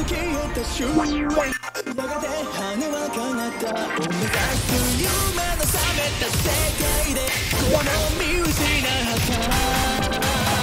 消えた瞬間やがて羽は叶ったを目指す夢の覚めた世界でこの見失った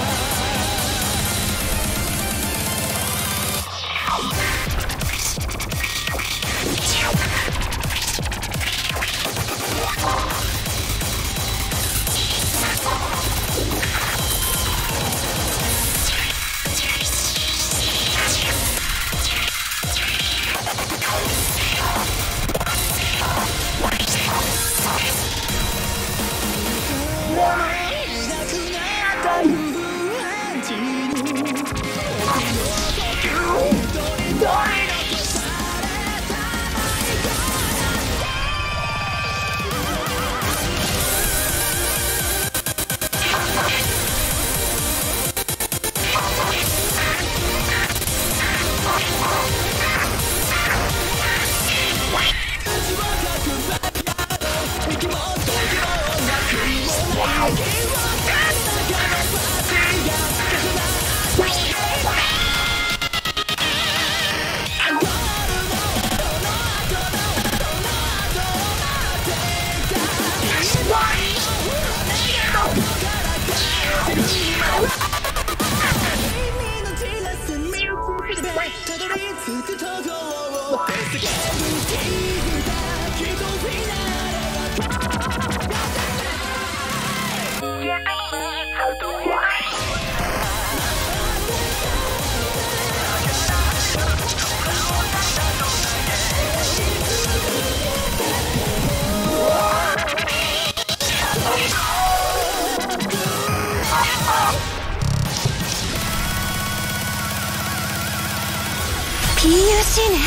PUC ね。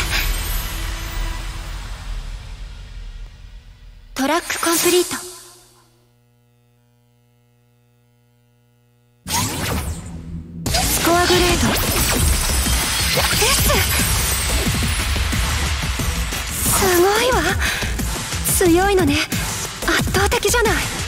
トラックコンプリート。スコアグレード S。 すごいわ。強いのね。圧倒的じゃない。